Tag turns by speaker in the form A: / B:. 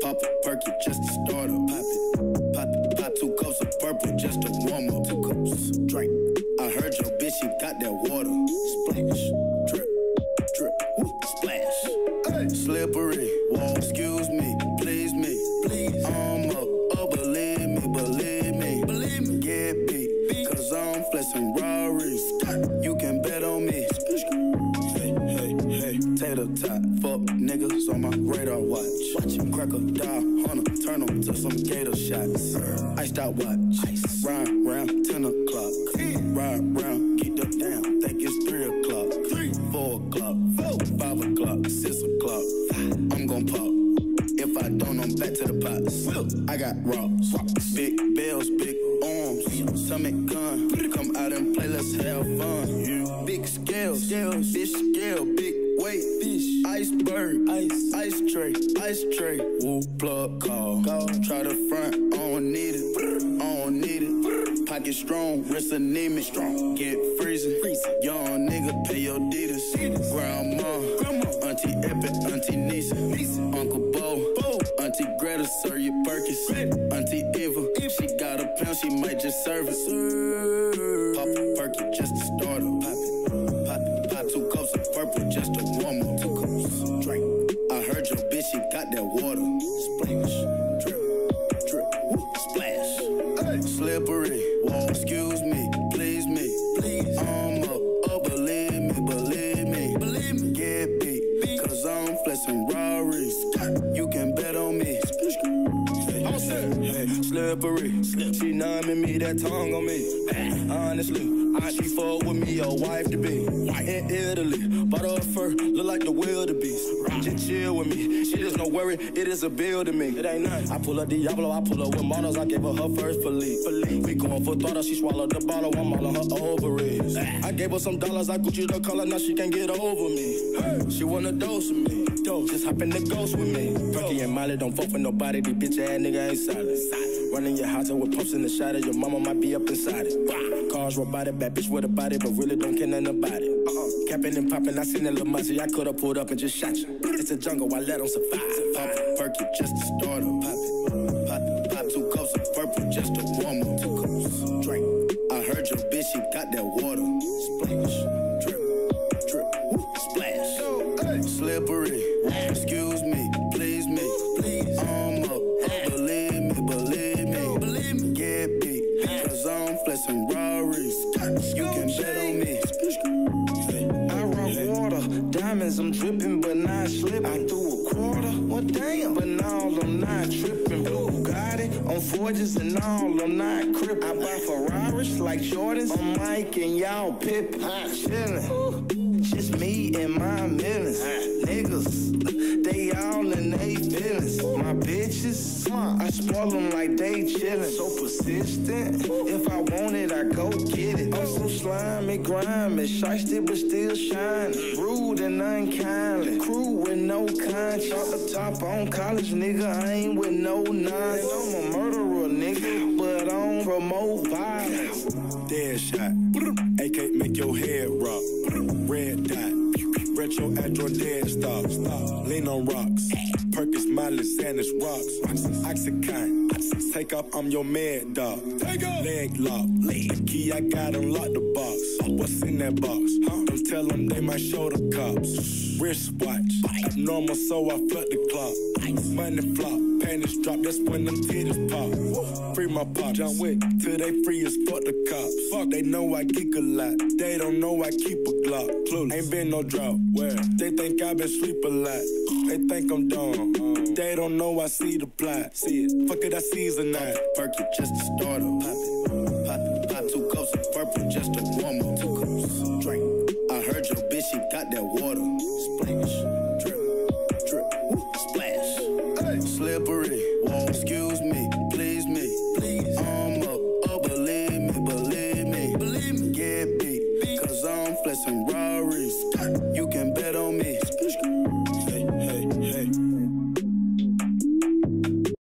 A: Pop a perky just to start up. Pop 2 cups of purple just to warm up. 2 cups, drink. I heard your bitch, she got that water. Splash, drip, drip, woo, splash. Hey. Slippery, whoa, excuse me, please me. Please. I'm up, oh, believe me. Get beat, cause I'm flexing Rarries. You can bet on me. Hey, tater tot, fuck niggas on my radar watch. Crocodile hunter, turn them to some gator shots. Iced out watch, ride round 10 o'clock. Ride round, keep them down, think it's 3 o'clock. 4 o'clock, 5 o'clock, 6 o'clock. I'm gon' pop. If I don't, I'm back to the pots. I got rocks, big bells, big arms, stomach gun. Come out and play, let's have fun. Big scales, fish scale, big weight, fish, iceberg, ice tray. Woo, plug call. Try to front, I don't need it. Pocket strong, wrist anemic, strong. Get freezing. Young nigga, pay your deeders. Grandma, Auntie Epic, Auntie Nisa, Uncle Bo, Auntie Greta, serve your Perkins. Auntie Eva, if she got a pound, she might just serve it. Pop a perky just to start up. Pop 2 cups of purple just to warm up. 2 cups, drink. I heard your bitch, she got that water. Splash, drip, drip, woo, splash. Hey. Slippery, whoa, excuse me, please me. I'm up, oh, believe me. Get beat, cause I'm flexing Rarries. You can bet on me. Hey, slippery, she numbing me, that tongue on me. Honestly, she fuck with me, your wife to be. In Italy, bought her fur, look like the wildebeest. Just chill with me, she just no worry, it is a bill to me. It ain't nothing. I pull up Diablo, I pull up with models, I gave her first Philippe. We going for throttle, she swallowed the bottle, I'm all on her ovaries. I gave her some dollars, I Gucci the color, now she can't get over me. She wanna dose with me, just hop in the ghost with me. Perky and Molly don't fuck with nobody, these bitch ass nigga ain't solid. Running your house and with pumps in the shadow, your mama might be up inside it. Cars robotic, bad bitch with a body, but really don't care nothing about it. Capping and popping, I seen that little muzzy, I could've pulled up and just shot you. It's a jungle, I let them survive. Pop a perky just to start up. Pop 2 cups of purple just to warm up. 2 cups, drink. I heard your bitch, she got that water. Splash, drip, drip, woo, splash. Hey. Slippery, excuse me, please me. I'm up, oh, believe me. Get beat, cause I'm flexing Rarries. You can bet on me. I rock water, diamonds, I'm dripping, but not slipping. I threw a quarter, well damn, but now I'm not tripping. Blue Bugatti on forges and all, I'm not crippin'. I buy Ferraris like Jordans, I'm Mike and y'all Pippin'. Chillin', just me and my millions. Niggas, they all in they feelings. My bitches, I spoil them like they chillin'. So persistent, if I want it, I go get it. I'm so slimy, grimy, shiesty but still shining. Rude and unkindly, crew with no conscience. Off the top on college, nigga, I ain't with no nonsense. I'm a murderer, nigga, but I don't promote violence.
B: Dead shot, AK make your head rock. Red dot, retro Android dead stop. Lean on rocks, Perkins, Miley, Sanders, rocks. Oxycontin, take off, I'm your mad dog. Leg lock, key, I got unlock the box. What's in that box? Don't tell them they might show the cops. Wristwatch, abnormal, so I flood the clock. Money flop, panties drop, that's when them titties pop. Free my pop, John Wick, till they free as fuck the cops. Fuck, they know I geek a lot, they don't know I keep a Glock. Ain't been no drought, where? They think I been sleep a lot, they think I'm dumb. They don't know I see the plot, see it, fuck it, I season that.
A: Perky just to start up. Pop 2 cups of purple just to warm up. 2 cups, drink. I heard your bitch, she got that water. Splash, drip, drip, woo, splash. Hey. Slippery, whoa, excuse me,